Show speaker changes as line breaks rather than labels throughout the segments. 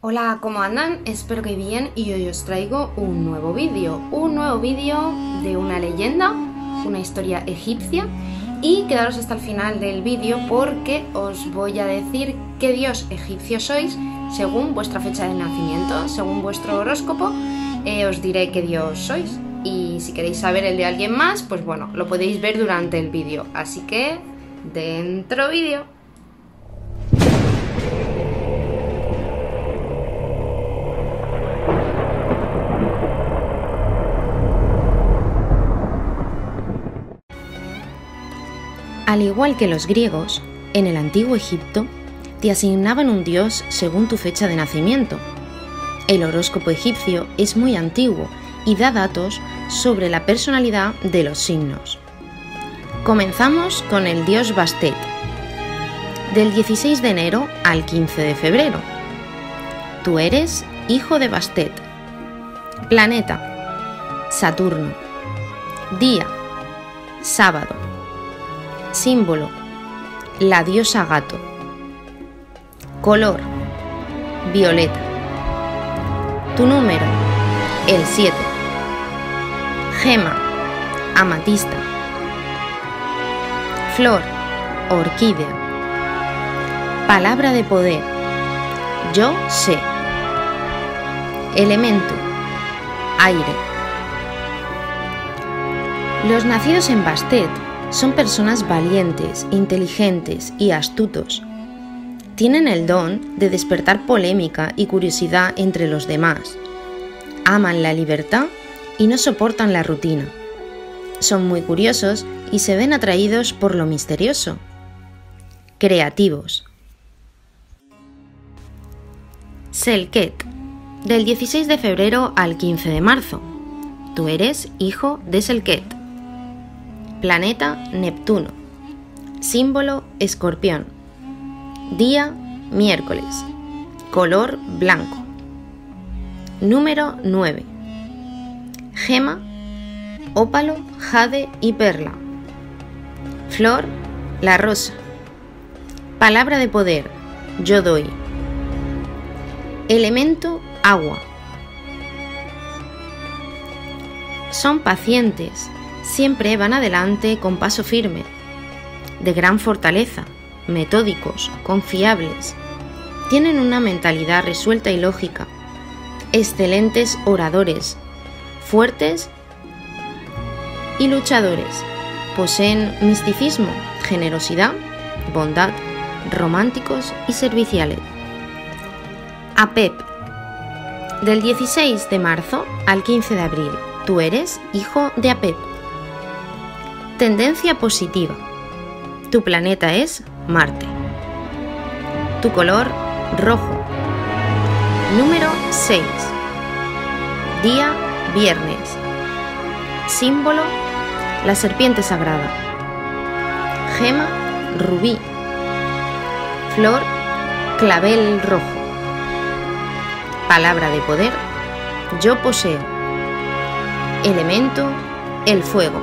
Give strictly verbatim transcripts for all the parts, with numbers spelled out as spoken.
Hola, ¿cómo andan? Espero que bien y hoy os traigo un nuevo vídeo, un nuevo vídeo de una leyenda, una historia egipcia, y quedaros hasta el final del vídeo porque os voy a decir qué dios egipcio sois según vuestra fecha de nacimiento, según vuestro horóscopo, eh, os diré qué dios sois, y si queréis saber el de alguien más, pues bueno, lo podéis ver durante el vídeo, así que dentro vídeo. Al igual que los griegos, en el antiguo Egipto te asignaban un dios según tu fecha de nacimiento. El horóscopo egipcio es muy antiguo y da datos sobre la personalidad de los signos. Comenzamos con el dios Bastet, del dieciséis de enero al quince de febrero. Tú eres hijo de Bastet. Planeta: Saturno. Día: sábado. Símbolo: la diosa gato. Color: violeta. Tu número: el siete. Gema: amatista. Flor: orquídea. Palabra de poder: yo sé. Elemento: aire. Los nacidos en Bastet son personas valientes, inteligentes y astutos. Tienen el don de despertar polémica y curiosidad entre los demás. Aman la libertad y no soportan la rutina. Son muy curiosos y se ven atraídos por lo misterioso. Creativos. Selket, del dieciséis de febrero al quince de marzo. Tú eres hijo de Selket. Planeta: Neptuno. Símbolo: escorpión. Día: miércoles. Color: blanco. Número: nueve. Gema: ópalo, jade y perla. Flor: la rosa. Palabra de poder: yo doy. Elemento: agua. Son pacientes. Siempre van adelante con paso firme, de gran fortaleza, metódicos, confiables. Tienen una mentalidad resuelta y lógica. Excelentes oradores, fuertes y luchadores. Poseen misticismo, generosidad, bondad, románticos y serviciales. Apep, del dieciséis de marzo al quince de abril. Tú eres hijo de Apep. Tendencia positiva. Tu planeta es Marte. Tu color: rojo. Número: seis. Día: viernes. Símbolo: la serpiente sagrada. Gema: rubí. Flor: clavel rojo. Palabra de poder: yo poseo. Elemento: el fuego.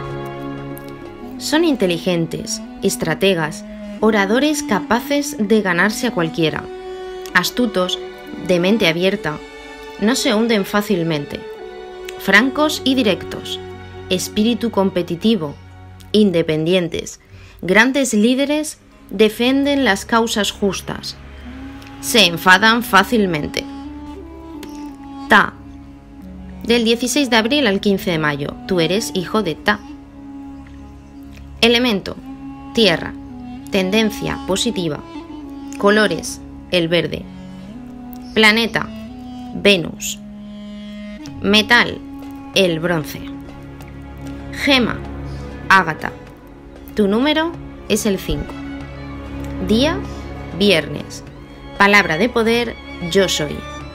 Son inteligentes, estrategas, oradores capaces de ganarse a cualquiera, astutos, de mente abierta, no se hunden fácilmente, francos y directos, espíritu competitivo, independientes, grandes líderes, defienden las causas justas, se enfadan fácilmente. Ta, del dieciséis de abril al quince de mayo. Tú eres hijo de Ta. Elemento: tierra. Tendencia positiva. Colores: el verde. Planeta: Venus. Metal: el bronce. Gema: ágata. Tu número es el cinco. Día: viernes. Palabra de poder: yo soy.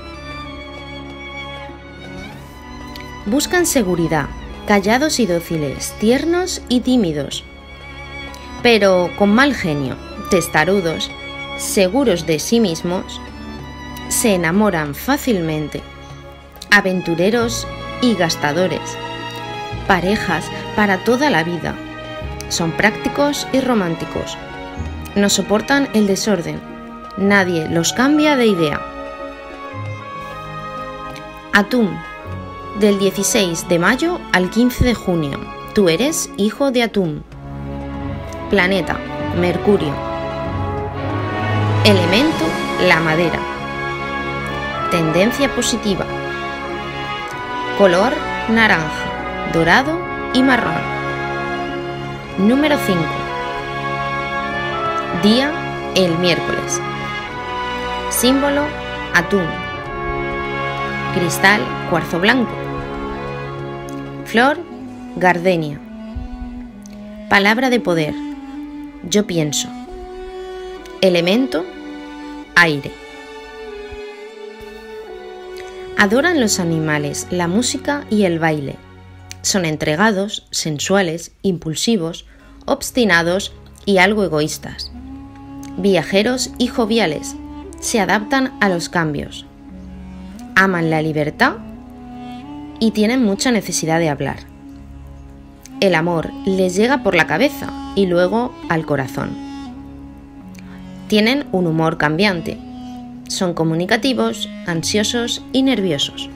Buscan seguridad, callados y dóciles, tiernos y tímidos, pero con mal genio, testarudos, seguros de sí mismos, se enamoran fácilmente, aventureros y gastadores, parejas para toda la vida, son prácticos y románticos, no soportan el desorden, nadie los cambia de idea. Atum, del dieciséis de mayo al quince de junio. Tú eres hijo de Atum. Planeta, Mercurio. Elemento, la madera. Tendencia positiva. Color, naranja, dorado y marrón. Número cinco. Día, el miércoles. Símbolo, atún. Cristal, cuarzo blanco. Flor, gardenia. Palabra de poder, yo pienso. Elemento, aire. Adoran los animales, la música y el baile. Son entregados, sensuales, impulsivos, obstinados y algo egoístas. Viajeros y joviales, se adaptan a los cambios. Aman la libertad y tienen mucha necesidad de hablar. El amor les llega por la cabeza y luego al corazón. Tienen un humor cambiante. Son comunicativos, ansiosos y nerviosos.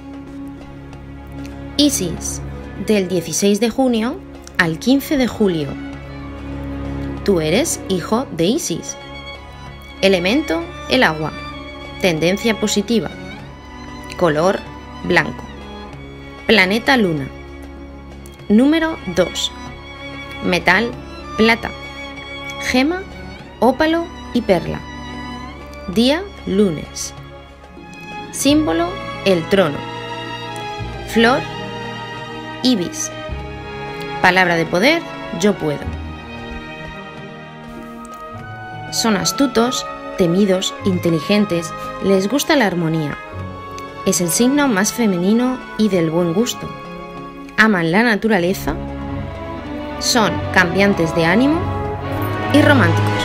Isis, del dieciséis de junio al quince de julio. Tú eres hijo de Isis. Elemento, el agua. Tendencia positiva. Color, blanco. Planeta Luna. Número dos. Metal, plata. Gema, ópalo y perla. Día, lunes. Símbolo, el trono. Flor, ibis. Palabra de poder, yo puedo. Son astutos, temidos, inteligentes, les gusta la armonía. Es el signo más femenino y del buen gusto. Aman la naturaleza, son cambiantes de ánimo y románticos.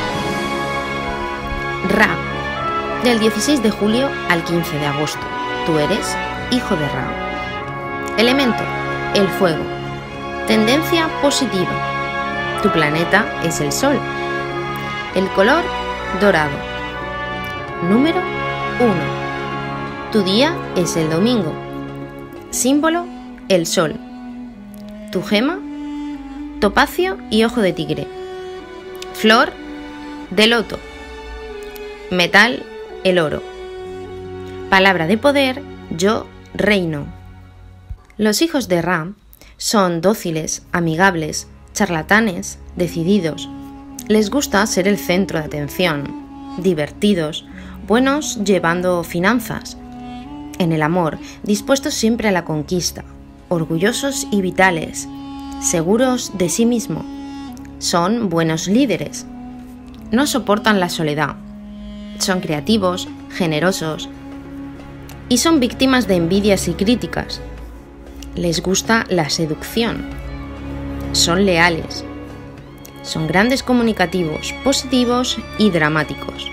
Ra, del dieciséis de julio al quince de agosto. Tú eres hijo de Ra. Elemento, el fuego. Tendencia positiva. Tu planeta es el Sol. El color, dorado. Número uno. Tu día es el domingo. Símbolo, el sol. Tu gema, topacio y ojo de tigre. Flor, de loto. Metal, el oro. Palabra de poder, yo reino. Los hijos de Ra son dóciles, amigables, charlatanes, decididos. Les gusta ser el centro de atención, divertidos, buenos llevando finanzas. En el amor, dispuestos siempre a la conquista, orgullosos y vitales, seguros de sí mismo. Son buenos líderes. No soportan la soledad. Son creativos, generosos y son víctimas de envidias y críticas. Les gusta la seducción. Son leales. Son grandes comunicativos, positivos y dramáticos.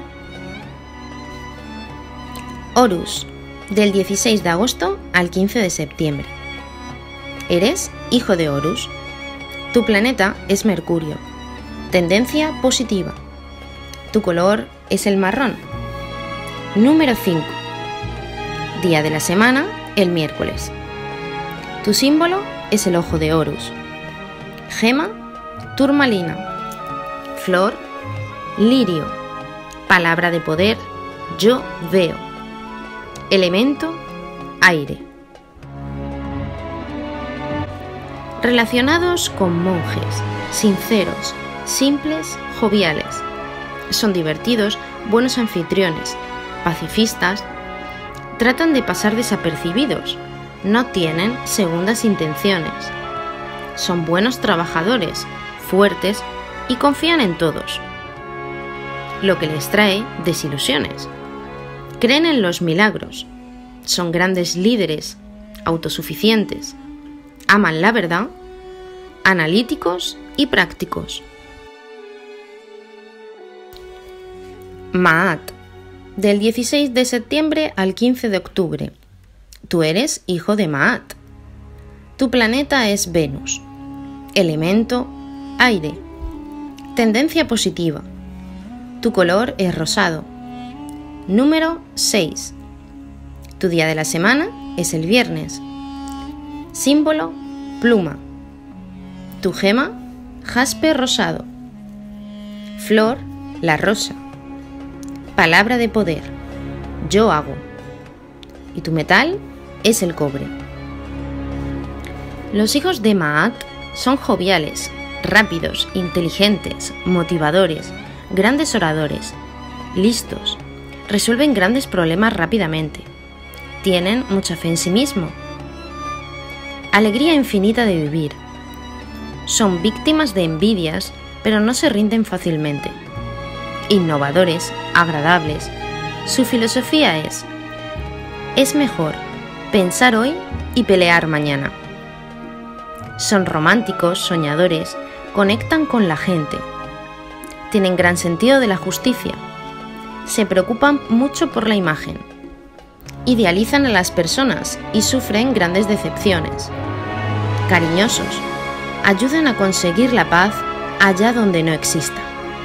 Horus, del dieciséis de agosto al quince de septiembre. Eres hijo de Horus. Tu planeta es Mercurio. Tendencia positiva. Tu color es el marrón. Número cinco. Día de la semana, el miércoles. Tu símbolo es el ojo de Horus. Gema, turmalina. Flor, lirio. Palabra de poder, yo veo. Elemento, aire. Relacionados con monjes, sinceros, simples, joviales. Son divertidos, buenos anfitriones, pacifistas. Tratan de pasar desapercibidos. No tienen segundas intenciones. Son buenos trabajadores, fuertes y confían en todos. Lo que les trae desilusiones. Creen en los milagros. Son grandes líderes, autosuficientes. Aman la verdad, analíticos y prácticos. Maat, del dieciséis de septiembre al quince de octubre. Tú eres hijo de Maat. Tu planeta es Venus. Elemento, aire. Tendencia positiva. Tu color es rosado. Número seis. Tu día de la semana, es el viernes. Símbolo, pluma. Tu gema, jaspe rosado. Flor, la rosa. Palabra de poder, yo hago. Y tu metal es el cobre. Los hijos de Maat son joviales, rápidos, inteligentes, motivadores, grandes oradores, listos, resuelven grandes problemas rápidamente, tienen mucha fe en sí mismo, alegría infinita de vivir, son víctimas de envidias, pero no se rinden fácilmente, innovadores, agradables. Su filosofía es: es mejor pensar hoy y pelear mañana. Son románticos, soñadores, conectan con la gente, tienen gran sentido de la justicia, se preocupan mucho por la imagen, idealizan a las personas y sufren grandes decepciones, cariñosos, ayudan a conseguir la paz allá donde no exista.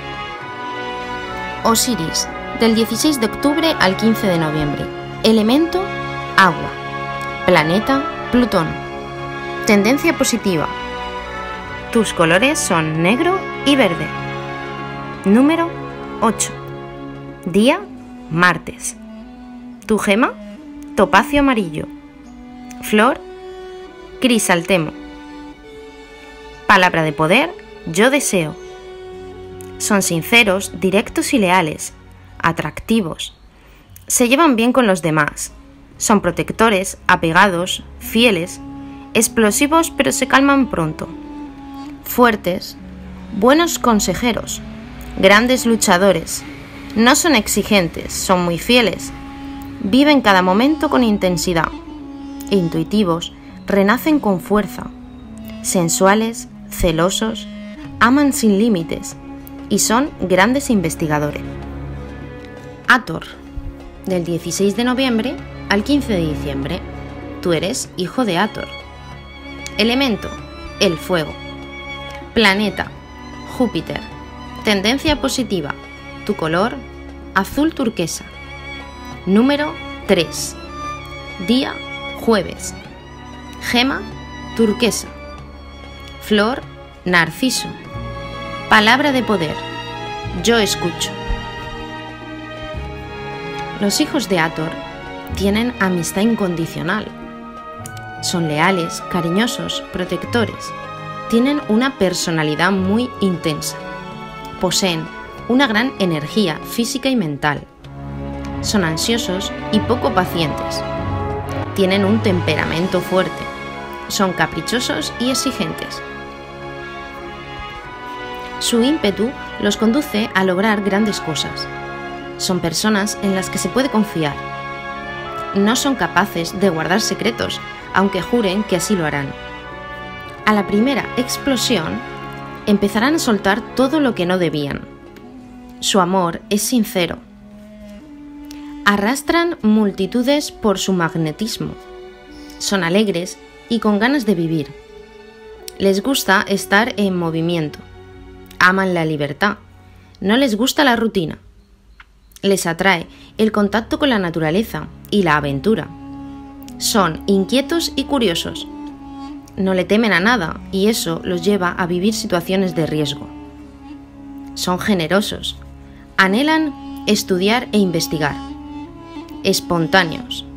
Osiris, del dieciséis de octubre al quince de noviembre. Elemento, agua. Planeta, Plutón. Tendencia positiva. Tus colores son negro y verde. Número ocho. Día, martes. Tu gema, topacio amarillo. Flor, crisantemo. Palabra de poder, yo deseo. Son sinceros, directos y leales, atractivos. Se llevan bien con los demás. Son protectores, apegados, fieles, explosivos pero se calman pronto. Fuertes, buenos consejeros, grandes luchadores. No son exigentes, son muy fieles. Viven cada momento con intensidad. Intuitivos, renacen con fuerza. Sensuales, celosos, aman sin límites y son grandes investigadores. Hathor, del dieciséis de noviembre al quince de diciembre. Tú eres hijo de Hathor. Elemento, el fuego. Planeta, Júpiter. Tendencia positiva. Tu color, azul turquesa. Número tres. Día, jueves. Gema, turquesa. Flor, narciso. Palabra de poder, yo escucho. Los hijos de Hathor tienen amistad incondicional. Son leales, cariñosos, protectores. Tienen una personalidad muy intensa. Poseen una gran energía física y mental. Son ansiosos y poco pacientes. Tienen un temperamento fuerte. Son caprichosos y exigentes. Su ímpetu los conduce a lograr grandes cosas. Son personas en las que se puede confiar. No son capaces de guardar secretos, aunque juren que así lo harán. A la primera explosión, empezarán a soltar todo lo que no debían. Su amor es sincero. Arrastran multitudes por su magnetismo. Son alegres y con ganas de vivir. Les gusta estar en movimiento. Aman la libertad. No les gusta la rutina. Les atrae el contacto con la naturaleza y la aventura. Son inquietos y curiosos. No le temen a nada y eso los lleva a vivir situaciones de riesgo. Son generosos. Anhelan estudiar e investigar. Espontáneos.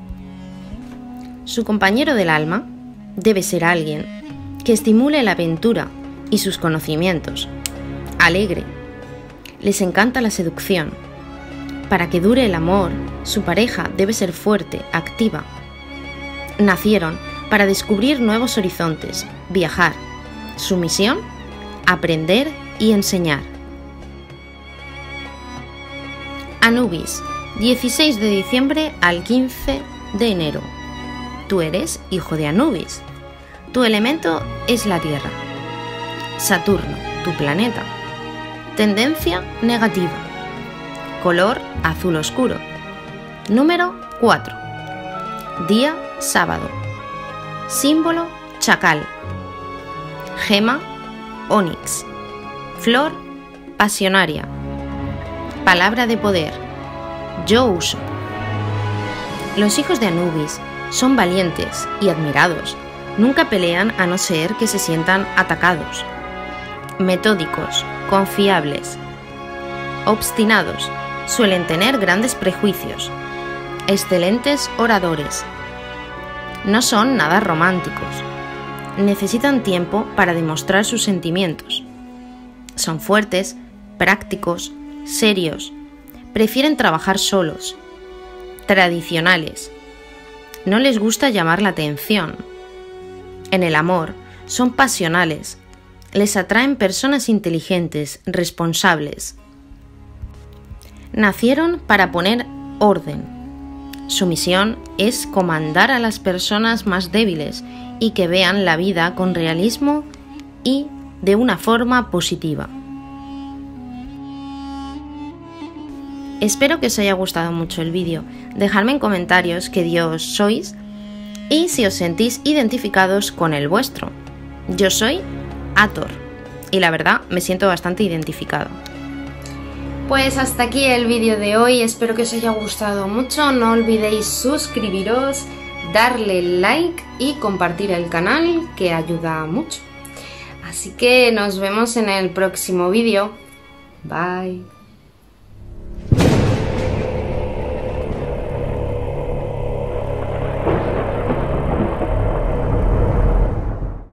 Su compañero del alma debe ser alguien que estimule la aventura y sus conocimientos. Alegre. Les encanta la seducción. Para que dure el amor, su pareja debe ser fuerte, activa. Nacieron para descubrir nuevos horizontes, viajar. Su misión, aprender y enseñar. Anubis, dieciséis de diciembre al quince de enero. Tú eres hijo de Anubis. Tu elemento es la tierra. Saturno, tu planeta. Tendencia negativa. Color azul oscuro. Número cuatro. Día sábado. Símbolo chacal. Gema onix. Flor pasionaria. Palabra de poder, yo uso. Los hijos de Anubis Son valientes y admirados. Nunca pelean a no ser que se sientan atacados. Metódicos, confiables. Obstinados. Suelen tener grandes prejuicios. Excelentes oradores. No son nada románticos. Necesitan tiempo para demostrar sus sentimientos. Son fuertes, prácticos, serios. Prefieren trabajar solos. Tradicionales. No les gusta llamar la atención. En el amor, son pasionales. Les atraen personas inteligentes, responsables. Nacieron para poner orden. Su misión es comandar a las personas más débiles y que vean la vida con realismo y de una forma positiva. Espero que os haya gustado mucho el vídeo. Dejadme en comentarios qué dios sois y si os sentís identificados con el vuestro. Yo soy Hathor y la verdad me siento bastante identificado. Pues hasta aquí el vídeo de hoy, espero que os haya gustado mucho, no olvidéis suscribiros, darle like y compartir el canal, que ayuda mucho. Así que nos vemos en el próximo vídeo. Bye.